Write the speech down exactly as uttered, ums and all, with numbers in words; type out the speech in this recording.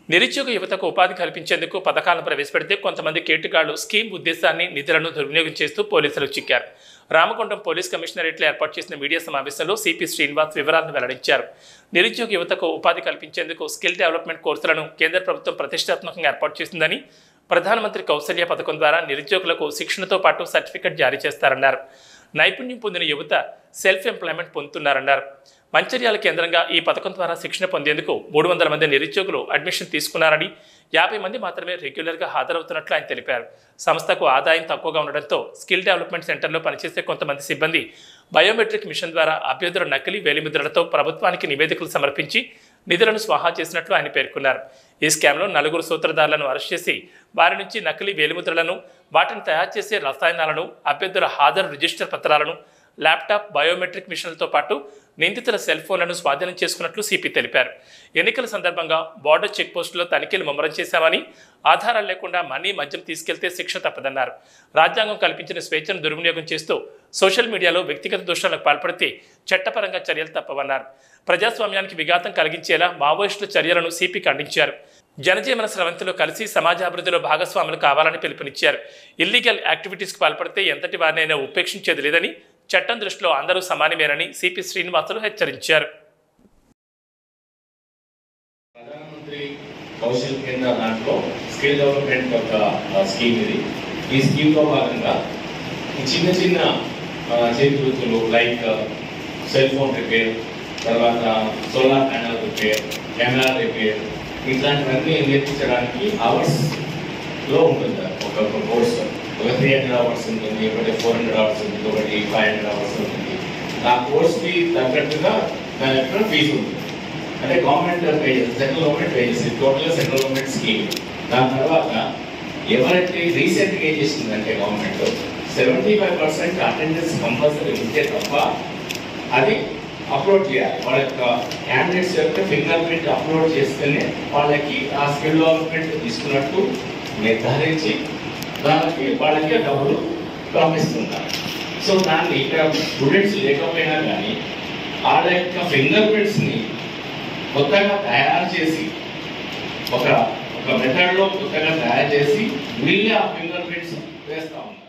నిరుద్యోగ యువతకు ఉపాధి కల్పించేందుకు పథకాలను ప్రవేశపెడితే కొంతమంది కేటుగాళ్లు స్కీమ్ ఉద్దేశాన్ని నిధులను దుర్వినియోగం చేస్తూ పోలీసులు చిక్కారు. రామగుండం పోలీస్ కమిషనరేట్లో ఏర్పాటు చేసిన మీడియా సమావేశంలో సిపి శ్రీనివాస్ వివరాలను వెల్లడించారు. నిరుద్యోగ యువతకు ఉపాధి కల్పించేందుకు స్కిల్ డెవలప్మెంట్ కోర్సులను కేంద్ర ప్రభుత్వం ప్రతిష్టాత్మకంగా ఏర్పాటు చేసిందని, ప్రధానమంత్రి కౌశల్య పథకం ద్వారా నిరుద్యోగులకు శిక్షణతో పాటు సర్టిఫికెట్ జారీ చేస్తారన్నారు. నైపుణ్యం పొందిన యువత సెల్ఫ్ ఎంప్లాయ్మెంట్ పొందుతున్నారన్నారు. మంచిర్యాల కేంద్రంగా ఈ పథకం ద్వారా శిక్షణ పొందేందుకు మూడు వందల మంది నిరుద్యోగులు అడ్మిషన్ తీసుకున్నారని, యాభై మంది మాత్రమే రెగ్యులర్గా హాజరవుతున్నట్లు ఆయన తెలిపారు. సంస్థకు ఆదాయం తక్కువగా ఉండడంతో స్కిల్ డెవలప్మెంట్ సెంటర్లో పనిచేసే కొంతమంది సిబ్బంది బయోమెట్రిక్ మిషన్ ద్వారా అభ్యర్థుల నకిలీ వేలిముద్రలతో ప్రభుత్వానికి నివేదికలు సమర్పించి నిధులను స్వాహా చేసినట్లు ఆయన పేర్కొన్నారు. ఈ స్కామ్లో నలుగురు సూత్రధారులను అరెస్ట్ చేసి వారి నుంచి నకిలీ వేలిముద్రలను, వాటిని తయారు చేసే రసాయనాలను, అభ్యర్థుల హాజరు రిజిస్టర్ పత్రాలను, ల్యాప్టాప్, బయోమెట్రిక్ మిషన్లతో పాటు నిందితుల సెల్ ఫోన్లను స్వాధీనం చేసుకున్నట్లు సిపి తెలిపారు. ఎన్నికల సందర్భంగా బార్డర్ చెక్ పోస్టులో తనిఖీలు ముమ్మరం చేశామని, ఆధారాలు లేకుండా మనీ, మద్యం తీసుకెళ్తే శిక్ష తప్పదన్నారు. రాజ్యాంగం కల్పించిన స్వేచ్ఛను దుర్వినియోగం చేస్తూ సోషల్ మీడియాలో వ్యక్తిగత దోషాలకు పాల్పడితే చట్టపరంగా చర్యలు తప్పవన్నారు. ప్రజాస్వామ్యానికి విఘాతం కలిగించేలా మావోయిస్టుల చర్యలను సిపి ఖండించారు. జనజీవన స్రవంతిలో కలిసి సమాజాభివృద్ధిలో భాగస్వాములు కావాలని పిలుపునిచ్చారు. ఇల్లీగల్ యాక్టివిటీస్కి పాల్పడితే ఎంతటి వారినైనా ఉపేక్షించేది లేదని, చట్టం దృష్టిలో అందరూ సమానమేనని సిపి శ్రీనివాసులు హెచ్చరించారు. ప్రధానమంత్రి కౌశల్ కేంద్ర దాంట్లో స్కిల్ డెవలప్మెంట్ ఒక స్కీమ్ ఇది. ఈ స్కీమ్లో భాగంగా చిన్న చిన్న చేతి వృత్తులు లైక్ సెల్ ఫోన్ రిపేర్, తర్వాత solar panel repair, camera repair, ఇట్లాంటివన్నీ నేర్పించడానికి అవర్స్లో ఉంటుంది ఒక ఒక కోర్స్. ఒక త్రీ హండ్రెడ్ అవర్స్ ఉంటుంది, ఒకటి ఫోర్ హండ్రెడ్ అవర్స్ ఉంటుంది, ఒకటి ఫైవ్ హండ్రెడ్ అవర్స్ ఉంటుంది. ఆ కోర్స్కి తగ్గట్టుగా దాని యొక్క ఫీజు ఉంటుంది. అంటే government pages, central government pages, టోటల్గా సెంట్రల్ గవర్నమెంట్ స్కీమ్. దాని తర్వాత ఎవరైతే రీసెంట్గా ఏం చేసిందంటే government seventy five percent attendance compulsory ఉంటే తప్ప అది అప్లోడ్ చేయాలి. వాళ్ళ యొక్క క్యాండిడేట్స్ యొక్క ఫింగర్ ప్రింట్ అప్లోడ్ చేస్తేనే వాళ్ళకి ఆ స్కిల్ డెవలప్మెంట్ తీసుకున్నట్టు నిర్ధారించి దానికి వాళ్ళకి డబ్బులు పంపిస్తున్నారు. సో దాన్ని ఇక్కడ స్టూడెంట్స్ లేకపోయినా కానీ వాళ్ళ యొక్క ఫింగర్ ప్రింట్స్ని కొత్తగా తయారు చేసి ఒక ఒక మెథడ్లో కొత్తగా తయారు చేసి వీళ్ళే ఆ ఫింగర్ ప్రింట్స్ వేస్తూ ఉన్నారు.